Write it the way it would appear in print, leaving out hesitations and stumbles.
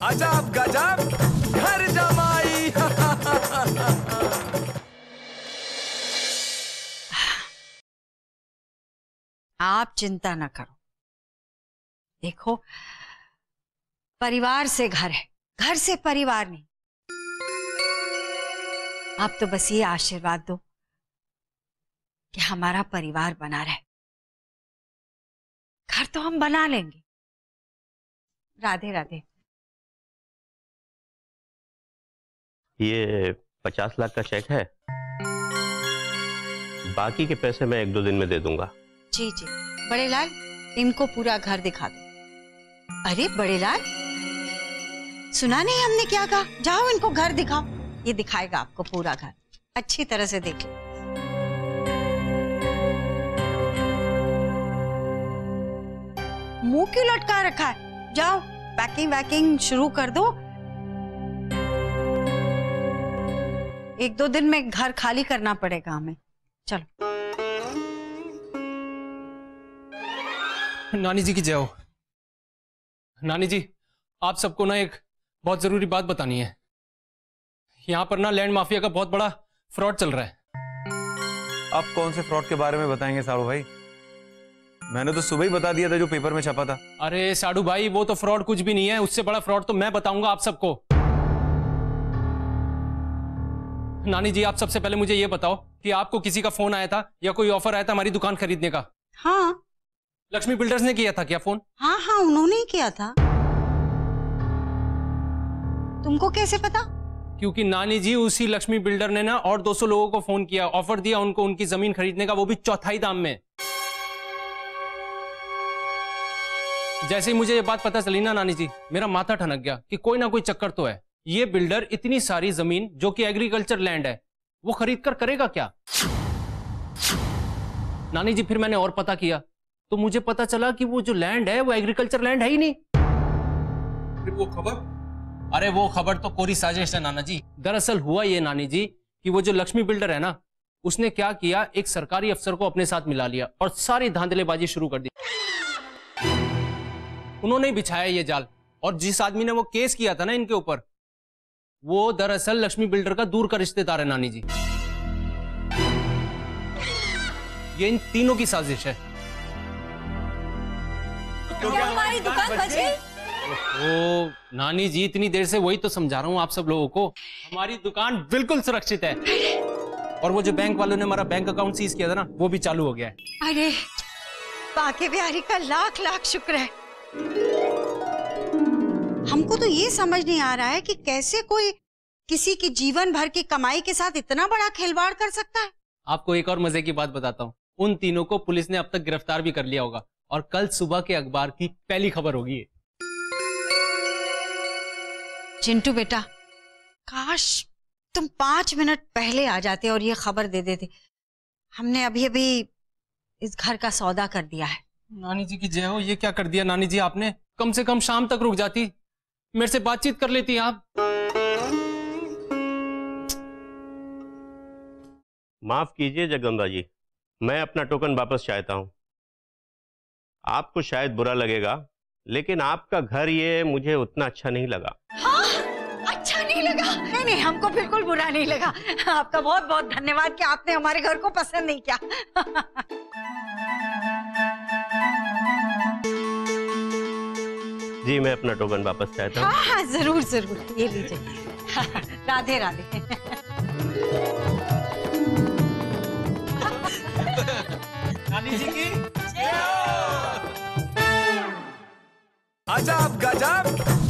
अजब गजब घर जमाई। आप चिंता ना करो, देखो परिवार से घर है, घर से परिवार नहीं। आप तो बस ये आशीर्वाद दो कि हमारा परिवार बना रहे। घर तो हम बना लेंगे। राधे राधे। ये 50 लाख का चेक है, बाकी के पैसे मैं 1-2 दिन में दे दूंगा। जी जी बड़े लाल, इनको पूरा घर दिखा दो। अरे बड़े लाल, सुना नहीं हमने क्या कहा? जाओ इनको घर दिखाओ, ये दिखाएगा आपको पूरा घर। अच्छी तरह से देख लो। मुंह क्यों लटका रखा है? जाओ पैकिंग वैकिंग शुरू कर दो। 1-2 दिन में घर खाली करना पड़ेगा हमें। चलो। नानी जी की जय हो। नानी जी, आप सबको ना एक बहुत जरूरी बात बतानी है। यहाँ पर ना लैंड माफिया का बहुत बड़ा फ्रॉड चल रहा है। अब कौन से फ्रॉड के बारे में बताएंगे साड़ू भाई? मैंने तो सुबह ही बता दिया था जो पेपर में छपा था। अरे साड़ू भाई, वो तो फ्रॉड कुछ भी नहीं है, उससे बड़ा फ्रॉड तो मैं बताऊंगा आप सबको। नानी जी, आप सबसे पहले मुझे ये बताओ कि आपको किसी का फोन आया था या कोई ऑफर आया था हमारी दुकान खरीदने का? हाँ। लक्ष्मी बिल्डर्स ने किया था क्या फोन? हाँ हाँ उन्होंने ही किया था। तुमको कैसे पता? क्योंकि नानी जी उसी लक्ष्मी बिल्डर ने ना और 200 लोगों को फोन किया, ऑफर दिया उनको उनकी जमीन खरीदने का, वो भी 1/4 दाम में। जैसे ही मुझे ये बात पता चली ना नानी जी, मेरा माथा ठनक गया कि कोई ना कोई चक्कर तो है। ये बिल्डर इतनी सारी जमीन जो कि एग्रीकल्चर लैंड है वो खरीद कर करेगा क्या? नानी जी फिर मैंने और पता किया तो मुझे पता चला कि वो जो लैंड है वो एग्रीकल्चर लैंड है ही नहीं। फिर वो खबर? अरे वो खबर तो कोरी साजिश है नाना जी। दरअसल हुआ ये नानी जी कि वो जो लक्ष्मी बिल्डर है ना, उसने क्या किया, एक सरकारी अफसर को अपने साथ मिला लिया और सारी धांधलेबाजी शुरू कर दी। उन्होंने ही बिछाया ये जाल। और जिस आदमी ने वो केस किया था ना इनके ऊपर, वो दरअसल लक्ष्मी बिल्डर का दूर का रिश्तेदार है नानी जी। ये इन तीनों की साजिश है। हमारी दुकान बच गई? ओ नानी जी, इतनी देर से वही तो समझा रहा हूं आप सब लोगों को, हमारी दुकान बिल्कुल सुरक्षित है। और वो जो बैंक वालों ने हमारा बैंक अकाउंट सीज किया था ना, वो भी चालू हो गया है। अरे बाके बिहारी का लाख लाख शुक्र है। हमको तो ये समझ नहीं आ रहा है कि कैसे कोई किसी की जीवन भर की कमाई के साथ इतना बड़ा खिलवाड़ कर सकता है। आपको एक और मजे की बात बताता हूँ, उन तीनों को पुलिस ने अब तक गिरफ्तार भी कर लिया होगा और कल सुबह के अखबार की पहली खबर होगी। चिंटू बेटा, काश तुम 5 मिनट पहले आ जाते और ये खबर दे देते। हमने अभी अभी इस घर का सौदा कर दिया है। नानी जी की जय हो। ये क्या कर दिया नानी जी आपने? कम से कम शाम तक रुक जाती, मेरे से बातचीत कर लेती आप। माफ कीजिए जगदम्बा जी, मैं अपना टोकन वापस चाहता हूं। आपको शायद बुरा लगेगा, लेकिन आपका घर ये मुझे उतना अच्छा नहीं लगा। हाँ? अच्छा नहीं लगा? नहीं नहीं, हमको बिल्कुल बुरा नहीं लगा। आपका बहुत बहुत धन्यवाद कि आपने हमारे घर को पसंद नहीं किया। जी मैं अपना टोकन वापस चाहता हूँ। हाँ हाँ जरूर जरूर, ये लीजिए। राधे राधे। नानी जी की अजब गजब